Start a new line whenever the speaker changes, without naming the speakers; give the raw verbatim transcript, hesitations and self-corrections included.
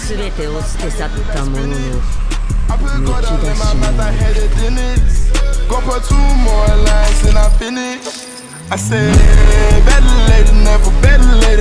全てを捨て去ったもののむき出し
Go put two more lines and I finish. I said, better late than never, better late